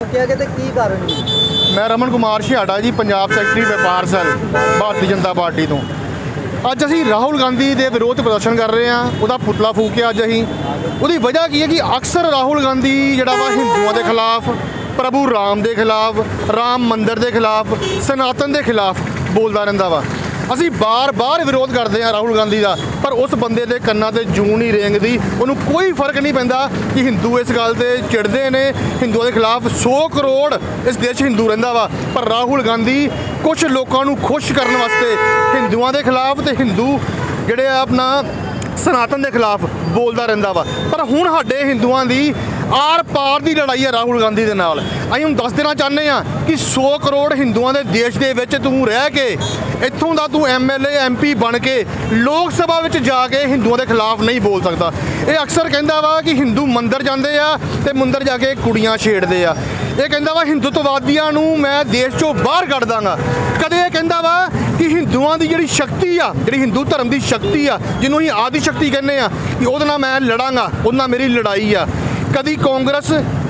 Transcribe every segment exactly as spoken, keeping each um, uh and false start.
क्या कहते की कारण? मैं रमन कुमार छियाड़ा जी, पंजाब सैकटरी व्यापार सैल भारतीय जनता पार्टी तो ਅੱਜ ਅਸੀਂ ਰਾਹੁਲ ਗਾਂਧੀ ਦੇ ਵਿਰੋਧ ਪ੍ਰਦਰਸ਼ਨ ਕਰ ਰਹੇ ਹਾਂ। ਉਹਦਾ ਪੁਤਲਾ ਫੂਕਿਆ ਅੱਜ ਅਸੀਂ। ਉਹਦੀ ਵਜ੍ਹਾ ਕੀ ਹੈ ਕਿ ਅਕਸਰ ਰਾਹੁਲ ਗਾਂਧੀ ਜਿਹੜਾ ਵਾ ਹਿੰਦੂਆਂ ਦੇ ਖਿਲਾਫ, ਪ੍ਰਭੂ ਰਾਮ ਦੇ ਖਿਲਾਫ, ਰਾਮ ਮੰਦਿਰ ਦੇ ਖਿਲਾਫ, ਸਨਾਤਨ ਦੇ ਖਿਲਾਫ ਬੋਲਦਾ ਰਹਿੰਦਾ ਵਾ। ਅਸੀਂ ਬਾਰ-ਬਾਰ ਵਿਰੋਧ ਕਰਦੇ ਹਾਂ ਰਾਹੁਲ ਗਾਂਧੀ ਦਾ, ਪਰ ਉਸ ਬੰਦੇ ਦੇ ਕੰਨਾਂ ਤੇ ਜੂੰ ਨਹੀਂ ਰੇਂਗਦੀ। ਉਹਨੂੰ ਕੋਈ ਫਰਕ ਨਹੀਂ ਪੈਂਦਾ ਕਿ ਹਿੰਦੂ ਇਸ ਗੱਲ ਤੇ ਚਿੜਦੇ ਨੇ। ਹਿੰਦੂਆਂ ਦੇ ਖਿਲਾਫ ਸੌ ਕਰੋੜ ਇਸ ਦੇਸ਼ 'ਚ ਹਿੰਦੂ ਰਹਿੰਦਾ ਵਾ, ਪਰ ਰਾਹੁਲ ਗਾਂਧੀ ਕੁਛ ਲੋਕਾਂ ਨੂੰ ਖੁਸ਼ ਕਰਨ ਵਾਸਤੇ ਹਿੰਦੂਆਂ ਦੇ ਖਿਲਾਫ ਤੇ ਹਿੰਦੂ ਜਿਹੜੇ ਆ ਆਪਣਾ ਸਨਾਤਨ ਦੇ ਖਿਲਾਫ ਬੋਲਦਾ ਰਹਿੰਦਾ ਵਾ। ਪਰ ਹੁਣ ਸਾਡੇ ਹਿੰਦੂਆਂ ਦੀ ਆਰ ਪਾਰ ਦੀ ਲੜਾਈ ਹੈ ਰਾਹੁਲ ਗਾਂਧੀ ਦੇ ਨਾਲ। ਅਸੀਂ ਹੁਣ ਦੱਸ ਦੇਣਾ ਚਾਹੁੰਦੇ ਹਾਂ ਕਿ ਸੌ ਕਰੋੜ ਹਿੰਦੂਆਂ ਦੇ ਦੇਸ਼ ਦੇ ਵਿੱਚ ਤੂੰ ਰਹਿ ਕੇ ਇੱਥੋਂ ਦਾ ਤੂੰ M L A M P ਬਣ ਕੇ ਲੋਕ ਸਭਾ ਵਿੱਚ ਜਾ ਕੇ ਹਿੰਦੂਆਂ ਦੇ ਖਿਲਾਫ ਨਹੀਂ ਬੋਲ ਸਕਦਾ। ਇਹ ਅਕਸਰ ਕਹਿੰਦਾ ਵਾ ਕਿ ਹਿੰਦੂ ਮੰਦਿਰ ਜਾਂਦੇ ਆ ਤੇ ਮੰਦਿਰ ਜਾ ਕੇ ਕੁੜੀਆਂ ਛੇੜਦੇ ਆ। ਇਹ ਕਹਿੰਦਾ ਵਾ ਹਿੰਦੂਤਵਾਦੀਆਂ ਨੂੰ ਮੈਂ ਦੇਸ਼ 'ਚੋਂ ਬਾਹਰ ਕੱਢ ਦਾਂਗਾ। ਕਦੇ ਇਹ ਕਹਿੰਦਾ ਵਾ ਕਿ ਹਿੰਦੂਆਂ ਦੀ ਜਿਹੜੀ ਸ਼ਕਤੀ ਆ, ਜਿਹੜੀ ਹਿੰਦੂ ਧਰਮ ਦੀ ਸ਼ਕਤੀ ਆ, ਜਿਹਨੂੰ ਅਸੀਂ ਆਦਿ ਸ਼ਕਤੀ ਕਹਿੰਦੇ ਆ, ਕਿ ਉਹਦੇ ਨਾਲ ਮੈਂ ਲੜਾਂਗਾ, ਉਹਦੇ ਨਾਲ ਮੇਰੀ ਲੜਾਈ ਆ। ਕਦੀ ਕਾਂਗਰਸ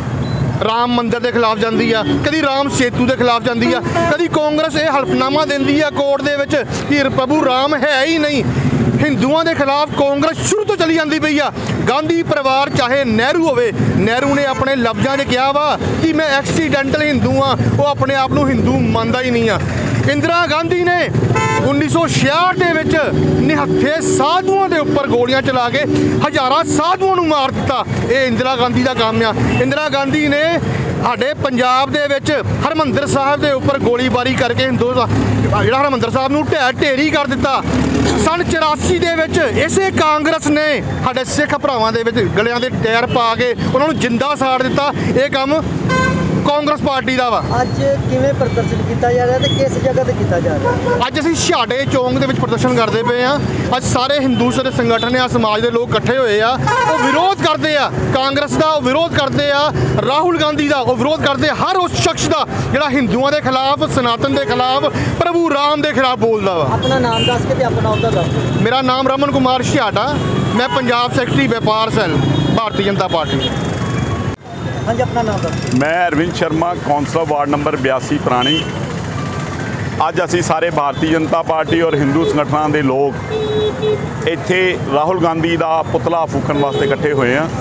ਰਾਮ ਮੰਦਿਰ ਦੇ ਖਿਲਾਫ ਜਾਂਦੀ ਆ, ਕਦੀ ਰਾਮ ਸੇਤੂ ਦੇ ਖਿਲਾਫ ਜਾਂਦੀ ਆ, ਕਦੀ ਕਾਂਗਰਸ ਇਹ ਹਲਫਨਾਮਾ ਦਿੰਦੀ ਆ ਕੋਰਟ ਦੇ ਵਿੱਚ ਕਿ ਪ੍ਰਭੂ ਰਾਮ ਹੈ ਹੀ ਨਹੀਂ। ਹਿੰਦੂਆਂ ਦੇ ਖਿਲਾਫ ਕਾਂਗਰਸ ਸ਼ੁਰੂ ਤੋਂ ਚਲੀ ਜਾਂਦੀ ਪਈ ਆ। ਗਾਂਧੀ ਪਰਿਵਾਰ ਚਾਹੇ ਨਹਿਰੂ ਹੋਵੇ, ਨਹਿਰੂ ਨੇ ਆਪਣੇ ਲਫ਼ਜ਼ਾਂ 'ਚ ਕਿਹਾ ਵਾ ਕਿ ਮੈਂ ਐਕਸੀਡੈਂਟਲ ਹਿੰਦੂ ਆ। ਉਹ ਆਪਣੇ ਆਪ ਨੂੰ ਹਿੰਦੂ ਮੰਨਦਾ ਹੀ ਨਹੀਂ ਆ। ਇੰਦਰਾ ਗਾਂਧੀ ਨੇ ਉੱਨੀ ਸੌ ਛਿਆਹਠ ਦੇ ਵਿੱਚ ਨਿਹੱਥੇ ਸਾਧੂਆਂ ਦੇ ਉੱਪਰ ਗੋਲੀਆਂ ਚਲਾ ਕੇ ਹਜ਼ਾਰਾਂ ਸਾਧੂਆਂ ਨੂੰ ਮਾਰ ਦਿੱਤਾ। ਇਹ ਇੰਦਰਾ ਗਾਂਧੀ ਦਾ ਕੰਮ ਆ। ਇੰਦਰਾ ਗਾਂਧੀ ਨੇ ਸਾਡੇ ਪੰਜਾਬ ਦੇ ਵਿੱਚ ਹਰਿਮੰਦਰ ਸਾਹਿਬ ਦੇ ਉੱਪਰ ਗੋਲੀਬਾਰੀ ਕਰਕੇ ਹਿੰਦੂ ਜਿਹੜਾ ਹਰਿਮੰਦਰ ਸਾਹਿਬ ਨੂੰ ਢਹਿ ਢੇਰੀ ਕਰ ਦਿੱਤਾ। ਸਨ ਚੁਰਾਸੀ ਦੇ ਵਿੱਚ ਇਸੇ ਕਾਂਗਰਸ ਨੇ ਸਾਡੇ ਸਿੱਖ ਭਰਾਵਾਂ ਦੇ ਵਿੱਚ ਗਲਿਆਂ ਦੇ ਟਾਇਰ ਪਾ ਕੇ ਉਹਨਾਂ ਨੂੰ ਜਿੰਦਾ ਸਾੜ ਦਿੱਤਾ। ਇਹ ਕੰਮ ਕਾਂਗਰਸ ਪਾਰਟੀ ਦਾ ਵਾ। ਅੱਜ ਕਿਵੇਂ ਪ੍ਰਦਰਸ਼ਨ ਕੀਤਾ ਜਾ ਰਿਹਾ ਤੇ ਕਿਸ ਜਗ੍ਹਾ ਤੇ ਕੀਤਾ ਜਾ ਰਿਹਾ? ਅੱਜ ਅਸੀਂ ਛਾੜੇ ਚੌਂਕ ਦੇ ਵਿੱਚ ਪ੍ਰਦਰਸ਼ਨ ਕਰਦੇ ਪਏ ਆ। ਅੱਜ ਸਾਰੇ ਹਿੰਦੂ ਸਾਰੇ ਸੰਗਠਨ ਆ, ਸਮਾਜ ਦੇ ਲੋਕ ਇਕੱਠੇ ਹੋਏ ਆ। ਉਹ ਵਿਰੋਧ ਕਰਦੇ ਆ ਕਾਂਗਰਸ ਦਾ, ਉਹ ਵਿਰੋਧ ਕਰਦੇ ਆ ਰਾਹੁਲ ਗਾਂਧੀ ਦਾ, ਉਹ ਵਿਰੋਧ ਕਰਦੇ ਹਰ ਉਸ ਸ਼ਖਸ ਦਾ ਜਿਹੜਾ ਹਿੰਦੂਆਂ ਦੇ ਖਿਲਾਫ, ਸਨਾਤਨ ਦੇ ਖਿਲਾਫ, ਪ੍ਰਭੂ ਰਾਮ ਦੇ ਖਿਲਾਫ ਬੋਲਦਾ ਵਾ। ਆਪਣਾ ਨਾਮ ਦੱਸ ਕੇ ਤੇ ਆਪਣਾ ਅਹੁਦਾ ਦੱਸ। ਮੇਰਾ ਨਾਮ ਰਮਨ ਕੁਮਾਰ ਛਿਆੜਾ, ਮੈਂ ਪੰਜਾਬ ਸੈਕਟਰੀ ਵਪਾਰ ਸੈਲ ਭਾਰਤੀ ਜਨਤਾ ਪਾਰਟੀ। हाँ जी, अपना नाम दस। मैं Arvind Sharma, councillor ward number बयासी पुरानी। ਅੱਜ ਅਸੀਂ ਸਾਰੇ ਭਾਰਤੀ ਜਨਤਾ ਪਾਰਟੀ ਔਰ ਹਿੰਦੂ ਸੰਗਠਨਾਂ ਦੇ ਲੋਕ ਇੱਥੇ ਰਾਹੁਲ ਗਾਂਧੀ ਦਾ ਪੁਤਲਾ ਫੂਕਣ ਵਾਸਤੇ ਇਕੱਠੇ ਹੋਏ ਆ,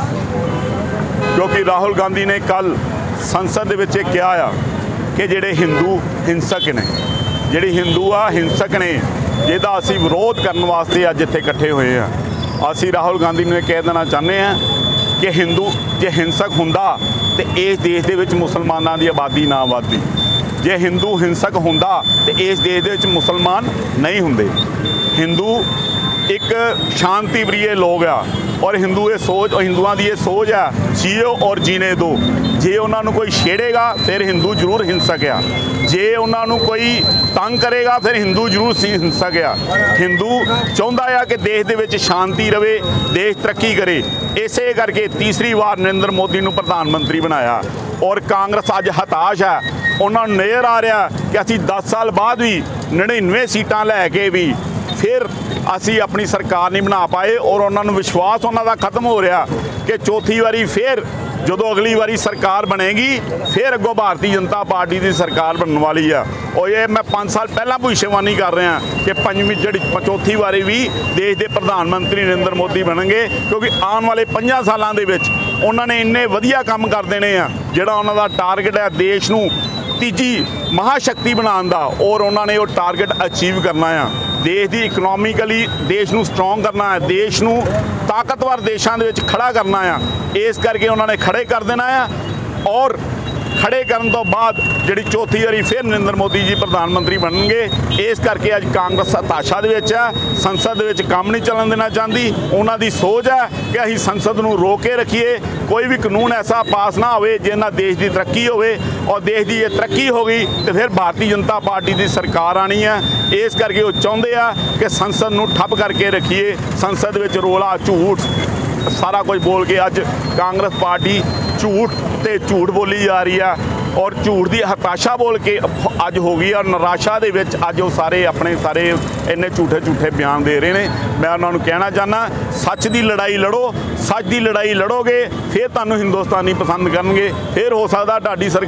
ਕਿਉਂਕਿ ਰਾਹੁਲ ਗਾਂਧੀ ਨੇ ਕੱਲ ਸੰਸਦ ਦੇ ਵਿੱਚ ਇਹ ਕਿਹਾ ਆ ਕਿ ਜਿਹੜੇ ਹਿੰਦੂ ਹਿੰਸਕ ਨੇ, ਜਿਹੜੇ ਹਿੰਦੂ ਆ ਹਿੰਸਕ ਨੇ, ਜਿਹਦਾ ਅਸੀਂ ਵਿਰੋਧ ਕਰਨ ਵਾਸਤੇ ਅੱਜ ਇੱਥੇ ਇਕੱਠੇ ਹੋਏ ਆ। ਅਸੀਂ ਰਾਹੁਲ ਗਾਂਧੀ ਨੂੰ ਇਹ ਕਹਿ ਦੇਣਾ ਚਾਹੁੰਦੇ ਹਾਂ ਕਿ ਹਿੰਦੂ ਜੇ ਹਿੰਸਕ ਹੁੰਦਾ ਤੇ ਇਸ ਦੇਸ਼ ਦੇ ਵਿੱਚ ਮੁਸਲਮਾਨਾਂ ਦੀ ਆਬਾਦੀ ਨਾ ਵੱਧਦੀ। ਜੇ ਹਿੰਦੂ ਹਿੰਸਕ ਹੁੰਦਾ ਤੇ ਇਸ ਦੇਸ਼ ਦੇ ਵਿੱਚ ਮੁਸਲਮਾਨ ਨਹੀਂ ਹੁੰਦੇ। ਹਿੰਦੂ ਇੱਕ ਸ਼ਾਂਤੀ ਪ੍ਰਿਯ ਲੋਕ ਆ ਔਰ ਹਿੰਦੂ ਇਹ ਸੋਚ, ਹਿੰਦੂਆਂ ਦੀ ਇਹ ਸੋਚ ਆ ਜੀਓ ਔਰ ਜੀਣੇ ਦੋ। ਜੇ ਉਹਨਾਂ ਨੂੰ ਕੋਈ ਛੇੜੇਗਾ ਫਿਰ ਹਿੰਦੂ ਜ਼ਰੂਰ ਹਿੰਸਕ ਆ, ਜੇ ਉਹਨਾਂ ਨੂੰ ਕੋਈ ਤੰਗ ਕਰੇਗਾ ਫਿਰ ਹਿੰਦੂ ਜ਼ਰੂਰ ਸੀ ਹਿੰਸਕ ਆ। ਹਿੰਦੂ ਚਾਹੁੰਦਾ ਆ ਕਿ ਦੇਸ਼ ਦੇ ਵਿੱਚ ਸ਼ਾਂਤੀ ਰਵੇ, ਦੇਸ਼ ਤਰੱਕੀ ਕਰੇ। ਇਸੇ ਕਰਕੇ ਤੀਸਰੀ ਵਾਰ ਨਰਿੰਦਰ ਮੋਦੀ ਨੂੰ ਪ੍ਰਧਾਨ ਮੰਤਰੀ ਬਣਾਇਆ ਔਰ ਕਾਂਗਰਸ ਅੱਜ ਹਤਾਸ਼ ਹੈ। ਉਹਨਾਂ ਨੂੰ ਨਜ਼ਰ ਆ ਰਿਹਾ ਕਿ ਅਸੀਂ ਦਸ ਸਾਲ ਬਾਅਦ ਵੀ ਨੜਿਨਵੇਂ ਸੀਟਾਂ ਲੈ ਕੇ ਵੀ ਫਿਰ ਅਸੀਂ ਆਪਣੀ ਸਰਕਾਰ ਨਹੀਂ ਬਣਾ ਪਾਏ ਔਰ ਉਹਨਾਂ ਨੂੰ ਵਿਸ਼ਵਾਸ ਉਹਨਾਂ ਦਾ ਖਤਮ ਹੋ ਰਿਹਾ ਕਿ ਚੌਥੀ ਵਾਰੀ ਫਿਰ ਜਦੋਂ ਅਗਲੀ ਵਾਰੀ ਸਰਕਾਰ ਬਣੇਗੀ ਫਿਰ ਅੱਗੋਂ ਭਾਰਤੀ ਜਨਤਾ ਪਾਰਟੀ ਦੀ ਸਰਕਾਰ ਬਣਨ ਵਾਲੀ ਆ। ਔਰ ਇਹ ਮੈਂ ਪੰਜ ਸਾਲ ਪਹਿਲਾਂ ਭਵਿੱਖਬਾਣੀ ਕਰ ਰਿਹਾ ਕਿ ਪੰਜਵੀਂ ਜਿਹੜੀ ਚੌਥੀ ਵਾਰੀ ਵੀ ਦੇਸ਼ ਦੇ ਪ੍ਰਧਾਨ ਮੰਤਰੀ ਨਰਿੰਦਰ ਮੋਦੀ ਬਣਨਗੇ, ਕਿਉਂਕਿ ਆਉਣ ਵਾਲੇ ਪੰਜਾਂ ਸਾਲਾਂ ਦੇ ਵਿੱਚ ਉਹਨਾਂ ਨੇ ਇੰਨੇ ਵਧੀਆ ਕੰਮ ਕਰ ਦੇਣੇ ਆ। ਜਿਹੜਾ ਉਹਨਾਂ ਦਾ ਟਾਰਗੇਟ ਹੈ ਦੇਸ਼ ਨੂੰ ਤੀਜੀ ਮਹਾਸ਼ਕਤੀ ਬਣਾਉਣ ਦਾ, ਔਰ ਉਹਨਾਂ ਨੇ ਉਹ ਟਾਰਗੇਟ ਅਚੀਵ ਕਰਨਾ ਆ। ਦੇਸ਼ ਦੀ ਇਕਨੋਮਿਕਲੀ ਦੇਸ਼ ਨੂੰ ਸਟਰੋਂਗ ਕਰਨਾ ਹੈ, ਦੇਸ਼ ਨੂੰ ਤਾਕਤਵਰ ਦੇਸ਼ਾਂ ਦੇ ਵਿੱਚ ਖੜਾ ਕਰਨਾ ਆ। ਇਸ ਕਰਕੇ ਉਹਨਾਂ ਨੇ ਖੜੇ ਕਰ ਦੇਣਾ ਆ ਔਰ ਖੜੇ ਕਰਨ ਤੋਂ ਬਾਅਦ ਜਿਹੜੀ ਚੌਥੀ ਵਾਰੀ ਫਿਰ ਨਰਿੰਦਰ ਮੋਦੀ ਜੀ ਪ੍ਰਧਾਨ ਮੰਤਰੀ ਬਣਨਗੇ। ਇਸ ਕਰਕੇ ਅੱਜ ਕਾਂਗਰਸ ਹਤਾਸ਼ਾ ਦੇ ਵਿੱਚ ਹੈ, ਸੰਸਦ ਦੇ ਵਿੱਚ ਕੰਮ ਨਹੀਂ ਚੱਲਣ ਦੇਣਾ ਚਾਹੁੰਦੀ। ਉਹਨਾਂ ਦੀ ਸੋਚ ਹੈ ਕਿ ਅਸੀਂ ਸੰਸਦ ਨੂੰ ਰੋਕ ਕੇ ਰੱਖੀਏ, ਕੋਈ ਵੀ ਕਾਨੂੰਨ ਐਸਾ ਪਾਸ ਨਾ ਹੋਵੇ ਜਿਹਦੇ ਨਾਲ ਦੇਸ਼ ਦੀ ਤਰੱਕੀ ਹੋਵੇ, ਔਰ ਦੇਸ਼ ਦੀ ਇਹ ਤਰੱਕੀ ਹੋ ਗਈ ਤੇ ਫਿਰ ਭਾਰਤੀ ਜਨਤਾ ਪਾਰਟੀ ਦੀ ਸਰਕਾਰ ਆਣੀ ਹੈ। ਇਸ ਕਰਕੇ ਉਹ ਚਾਹੁੰਦੇ ਆ ਕਿ ਸੰਸਦ ਨੂੰ ਠੱਪ ਕਰਕੇ ਰੱਖੀਏ। ਸੰਸਦ ਵਿੱਚ ਰੋਲਾ ਝੂਠ ਸਾਰਾ ਕੁਝ ਬੋਲ ਕੇ ਅੱਜ ਕਾਂਗਰਸ ਪਾਰਟੀ ਝੂਠ ਤੇ ਝੂਠ ਬੋਲੀ ਜਾ ਰਹੀ ਆ ਔਰ ਝੂਠ ਦੀ ਹਤਾਸ਼ਾ ਬੋਲ ਕੇ ਅੱਜ ਹੋ ਗਈ ਔਰ ਨਿਰਾਸ਼ਾ ਦੇ ਵਿੱਚ ਅੱਜ ਉਹ ਸਾਰੇ ਆਪਣੇ ਸਾਰੇ ਇੰਨੇ ਝੂਠੇ ਝੂਠੇ ਬਿਆਨ ਦੇ ਰਹੇ ਨੇ। ਮੈਂ ਉਹਨਾਂ ਨੂੰ ਕਹਿਣਾ ਚਾਹੁੰਦਾ, ਸੱਚ ਦੀ ਲੜਾਈ ਲੜੋ, ਸੱਚ ਦੀ ਲੜਾਈ ਲੜੋਗੇ ਫਿਰ ਤੁਹਾਨੂੰ ਹਿੰਦੁਸਤਾਨੀ ਪਸੰਦ ਕਰਨਗੇ, ਫਿਰ ਹੋ ਸਕਦਾ ਤੁਹਾਡੀ ਸਰਕਾਰ